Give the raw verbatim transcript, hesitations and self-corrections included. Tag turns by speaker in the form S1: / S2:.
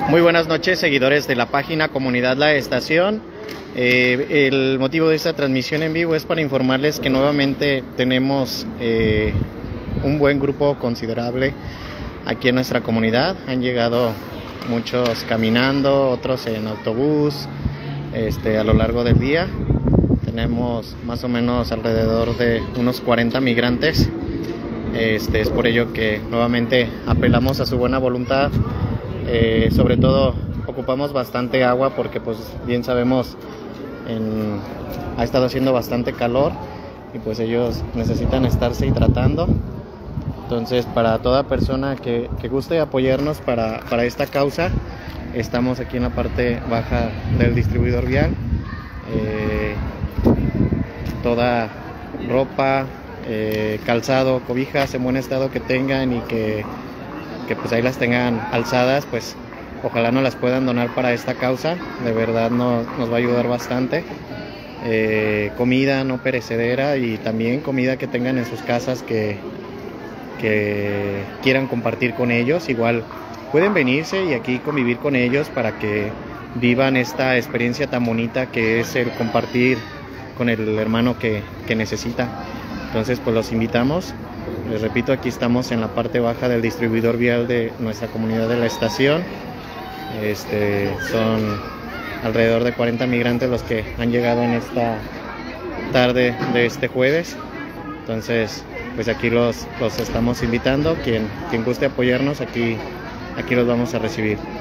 S1: Muy buenas noches, seguidores de la página Comunidad La Estación. Eh, el motivo de esta transmisión en vivo es para informarles que nuevamente tenemos eh, un buen grupo considerable aquí en nuestra comunidad. Han llegado muchos caminando, otros en autobús, este, a lo largo del día. Tenemos más o menos alrededor de unos cuarenta migrantes. Este, es por ello que nuevamente apelamos a su buena voluntad. Eh, sobre todo ocupamos bastante agua porque, pues bien sabemos, en, ha estado haciendo bastante calor y pues ellos necesitan estarse hidratando. Entonces, para toda persona que, que guste apoyarnos para, para esta causa, estamos aquí en la parte baja del distribuidor vial. Eh, toda ropa, eh, calzado, cobijas en buen estado que tengan y que que pues ahí las tengan alzadas, pues ojalá nos las puedan donar para esta causa. De verdad no, nos va a ayudar bastante. Eh, comida no perecedera y también comida que tengan en sus casas que, que quieran compartir con ellos. Igual pueden venirse y aquí convivir con ellos para que vivan esta experiencia tan bonita que es el compartir con el hermano que, que necesita. Entonces pues los invitamos. Les repito, aquí estamos en la parte baja del distribuidor vial de nuestra comunidad de La Estación. Este, son alrededor de cuarenta migrantes los que han llegado en esta tarde de este jueves. Entonces, pues aquí los, los estamos invitando. Quien, quien guste apoyarnos, aquí, aquí los vamos a recibir.